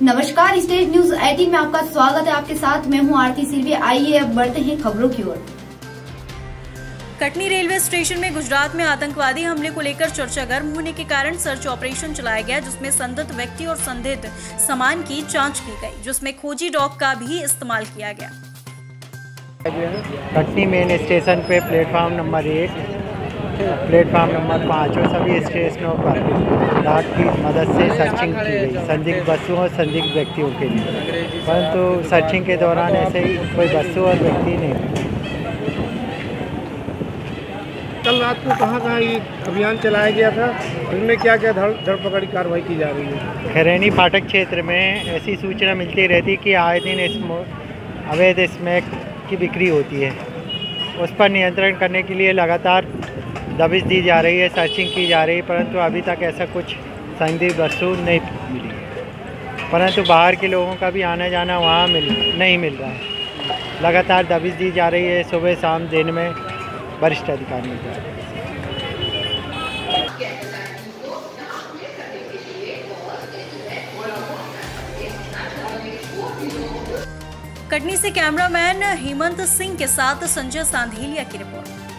नमस्कार, state news 18 में आपका स्वागत है। आपके साथ मैं हूं आरती सिरवी। आइए अब बढ़ते हैं खबरों की ओर। कटनी रेलवे स्टेशन में गुजरात में आतंकवादी हमले को लेकर चर्चा गर्म होने के कारण सर्च ऑपरेशन चलाया गया, जिसमें संदिग्ध व्यक्ति और संदिग्ध सामान की जांच की गई, जिसमें खोजी डॉग का भी इस्तेमाल किया गया। कटनी मेन स्टेशन पे प्लेटफार्म नंबर 1, प्लेटफार्म नंबर 5 और सभी स्टेशनों पर डाक की मदद से सर्चिंग की गई संदिग्ध वस्तुओं और संदिग्ध व्यक्तियों के लिए, परंतु सर्चिंग के दौरान ऐसे ही कोई वस्तु और व्यक्ति नहीं। कल रात को कहाँ ये अभियान चलाया गया था, इनमें क्या क्या धरपकड़ की कार्रवाई की जा रही है? खैरेनी फाटक क्षेत्र में ऐसी सूचना मिलती रहती कि आए दिन अवैध स्मैक की बिक्री होती है। उस पर नियंत्रण करने के लिए लगातार दबिश दी जा रही है, सर्चिंग की जा रही है, परंतु अभी तक ऐसा कुछ संदिग्ध वस्तु नहीं मिली। परंतु बाहर के लोगों का भी आना जाना वहाँ नहीं मिल रहा है। लगातार दबिश दी जा रही है, सुबह शाम दिन में वरिष्ठ अधिकारियों द्वारा। कटनी से कैमरामैन हेमंत सिंह के साथ संजय सांधेलिया की रिपोर्ट।